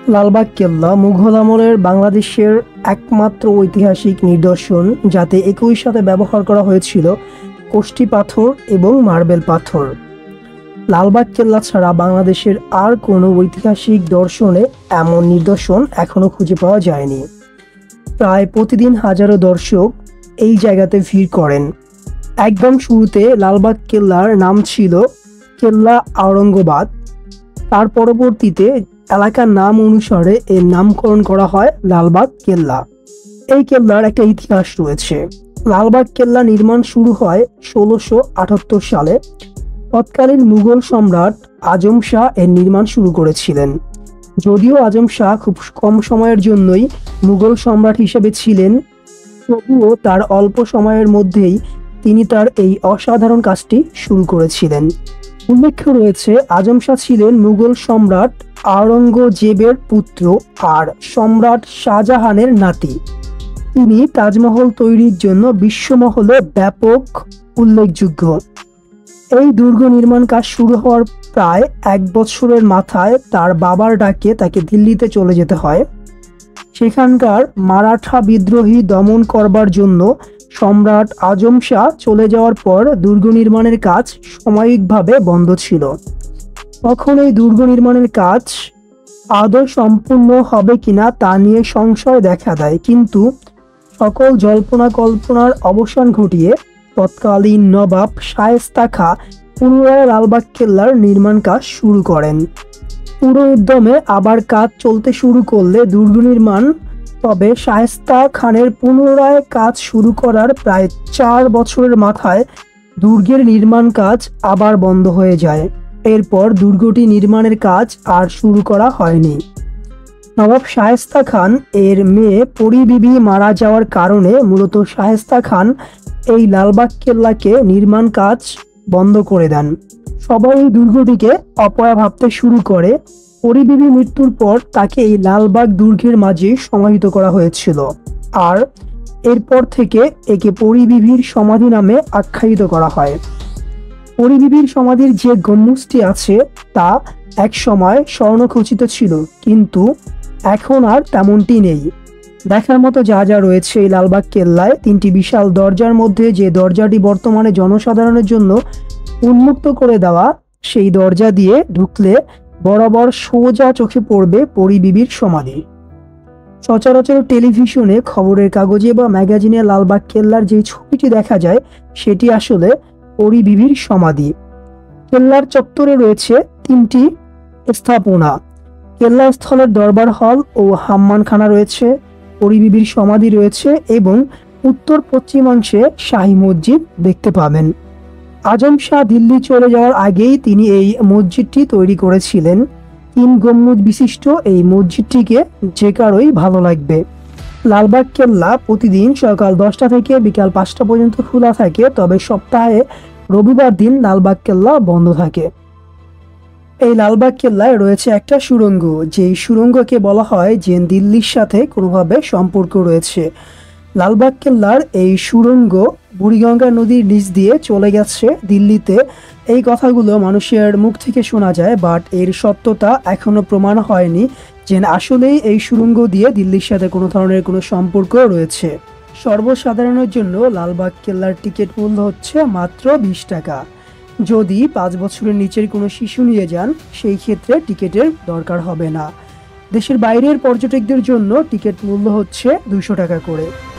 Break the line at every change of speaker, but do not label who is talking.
লালবাগ কেল্লা মুঘল আমলের বাংলাদেশের একমাত্র ঐতিহাসিক নিদর্শন, যাতে একই সাথে ব্যবহার করা হয়েছিল কষ্টি পাথর এবং মার্বেল পাথর। লালবাগ কেল্লা ছাড়া বাংলাদেশের আর কোনো ঐতিহাসিক দর্শনে এমন নিদর্শন এখনো খুঁজে পাওয়া যায়নি। প্রায় প্রতিদিন হাজারো দর্শক এই জায়গাতে ভিড় করেন। একদম শুরুতে লালবাগ কেল্লার নাম ছিল কেল্লা আওরঙ্গাবাদ। তার পরবর্তীতে এলাকার নাম অনুসারে এর নামকরণ করা হয় লালবাগ কেল্লা। এই কেল্লার একটা ইতিহাস রয়েছে। লালবাগ কেল্লা নির্মাণ শুরু হয় 1678 সালে। তৎকালীন মুঘল সম্রাট আজম শাহ এর নির্মাণ শুরু করেছিলেন। যদিও আজম শাহ খুব কম সময়ের জন্যই মুঘল সম্রাট হিসেবে ছিলেন, তবুও তার অল্প সময়ের মধ্যেই তিনি তার এই অসাধারণ কাজটি শুরু করেছিলেন। উল্লেখ্য রয়েছে, আজম শাহ ছিলেন মুঘল সম্রাট আওরঙ্গজেবের পুত্র আর সম্রাট শাহজাহানের নাতি। তিনি তাজমহল তৈরির জন্য বিশ্বমহলে ব্যাপক উল্লেখযোগ্য। এই দুর্গ নির্মাণ কাজ শুরু হওয়ার প্রায় 1 বছরের মাথায় তার বাবার ডাকে তাকে দিল্লিতে চলে যেতে হয়। সেখানকার মারাঠা বিদ্রোহী দমন করবার জন্য সম্রাট আজম শাহ চলে যাওয়ার পর দুর্গ নির্মাণের কাজ সাময়িকভাবে বন্ধ ছিল। তখন এই দুর্গ নির্মাণের কাজ আদৌ সম্পূর্ণ হবে কিনা তা নিয়ে সংশয় দেখা দেয়, কিন্তু সকল জল্পনা কল্পনার অবসান ঘটিয়ে তৎকালীন নবাব শায়েস্তা খাঁ পুনরায় লালবাগ কেল্লার নির্মাণ কাজ শুরু করেন। পুরো উদ্যমে আবার কাজ চলতে শুরু করলে দুর্গ নির্মাণ, তবে শায়েস্তা খানের পুনরায় কাজ শুরু করার প্রায় 4 বছরের মাথায় দুর্গের নির্মাণ কাজ আবার বন্ধ হয়ে যায়। এরপর দুর্গটি নির্মাণের কাজ আর শুরু করা হয়নি। নবাব শায়েস্তা খান এর মেয়ে পরি বিবি মারা যাওয়ার কারণে মূলত শায়েস্তা খান এই লালবাগ কেল্লাকে নির্মাণ কাজ বন্ধ করে দেন। সবাই এই দুর্গটিকে অপয়া ভাবতে শুরু করে। পরি বিবি মৃত্যুর পর তাকে এই লালবাগ দুর্গের মাঝে সমাহিত করা হয়েছিল, আর এরপর থেকে একে পরি বিবির সমাধি নামে আখ্যায়িত করা হয়। পরি বিবির সমাধির যে গম্বুজটি আছে তা এক সময় স্বর্ণখচিত ছিল, কিন্তু এখন আর তেমনটি নেই। দেখার মতো যা যা রয়েছে এই লালবাগ কেল্লায়, 3টি বিশাল দরজার মধ্যে যে দরজাটি বর্তমানে জনসাধারণের জন্য উন্মুক্ত করে দেওয়া, সেই দরজা দিয়ে ঢুকলে বরাবর সোজা চোখে পড়বে পরি বিবির সমাধি। সচরাচর টেলিভিশনে, খবরের কাগজে বা ম্যাগাজিনে লালবাগ কেল্লার যে ছবিটি দেখা যায় সেটি আসলে পরি বিবির সমাধি। কেল্লার চত্বরে রয়েছে 3টি স্থাপনা। কেল্লা স্থলের দরবার হল ও হাম্মানখানা রয়েছে, পরি বিবির সমাধি রয়েছে এবং উত্তর পশ্চিমাংশে শাহী মসজিদ দেখতে পাবেন। আজম শাহ দিল্লি চলে যাওয়ার আগেই তিনি এই মসজিদটি তৈরি করেছিলেন। 3 গম্বুজ বিশিষ্ট এই মসজিদটিকে যে কারোই ভালো লাগবে। লালবাগ কেল্লা প্রতিদিন সকাল 10টা থেকে বিকাল 5টা পর্যন্ত খোলা থাকে, তবে সপ্তাহে রবিবার দিন লালবাগ কেল্লা বন্ধ থাকে। এই লালবাগ কেল্লায় রয়েছে একটা সুড়ঙ্গ, যেই সুড়ঙ্গকে বলা হয় যে দিল্লির সাথে কোনোভাবে সম্পর্ক রয়েছে। লালবাগ কেল্লার এই সুড়ঙ্গ বুড়িগঙ্গা নদীর নিচ দিয়ে চলে গেছে দিল্লিতে। এই কথাগুলো মানুষের মুখ থেকে শোনা যায়, বাট এর সত্যতা এখনো প্রমাণ হয়নি যে আসলেই এই সুড়ঙ্গ দিয়ে দিল্লির সাথে কোনো ধরনের কোনো সম্পর্ক রয়েছে। সর্বসাধারণের জন্য লালবাগ কেল্লার টিকিট মূল্য হচ্ছে মাত্র 20 টাকা। যদি 5 বছরের নিচের কোনো শিশু নিয়ে যান, সেই ক্ষেত্রে টিকিটের দরকার হবে না। দেশের বাইরের পর্যটকদের জন্য টিকিট মূল্য হচ্ছে 200 টাকা করে।